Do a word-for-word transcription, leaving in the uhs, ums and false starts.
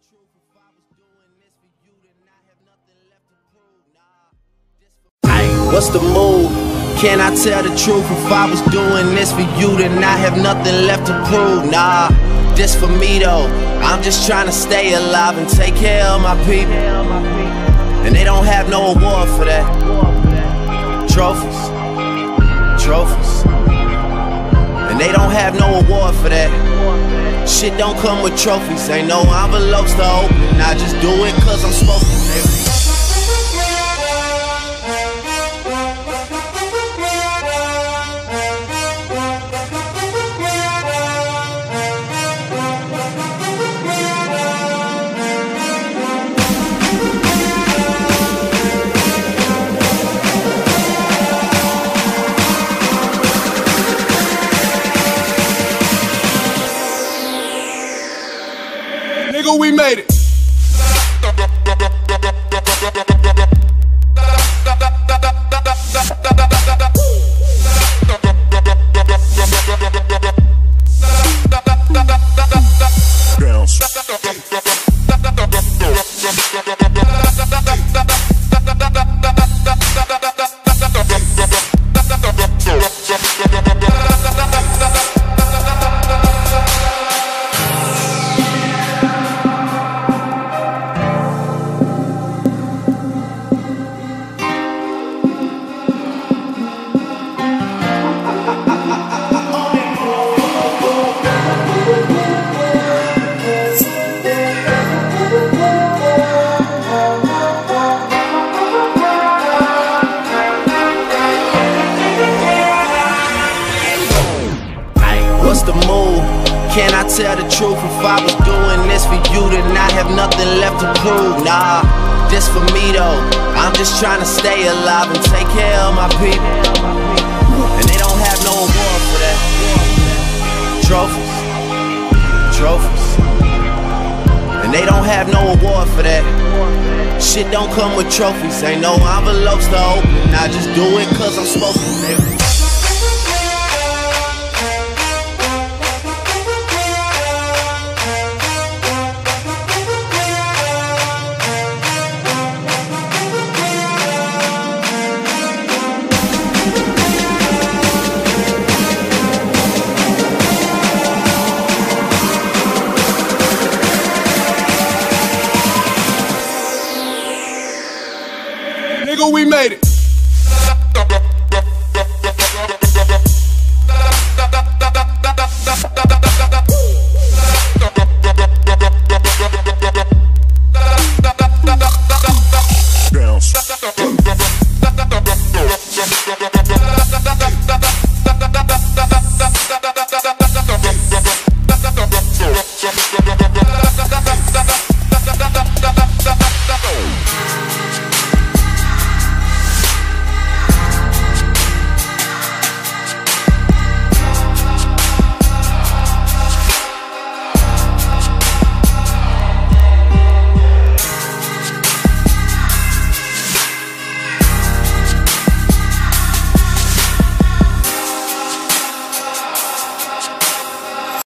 truth. If I was doing this for you, then I have nothing left to prove. Nah, this for Ay, what's the move? Can I tell the truth? If I was doing this for you, then I have nothing left to prove. Nah, this for me though. I'm just trying to stay alive and take care of my people. And they don't have no award for that. Trophies, trophies. And they don't have no award for that. Shit don't come with trophies. Ain't no envelopes to open. I just do it cause I'm supposed to. Nigga, we made it. What's the move? Can I tell the truth? If I was doing this for you, then I have nothing left to prove. Nah, this for me though. I'm just trying to stay alive and take care of my people. And they don't have no award for that. Trophies, trophies. And they don't have no award for that. Shit don't come with trophies. Ain't no envelopes to open. I just do it cause I'm supposed to.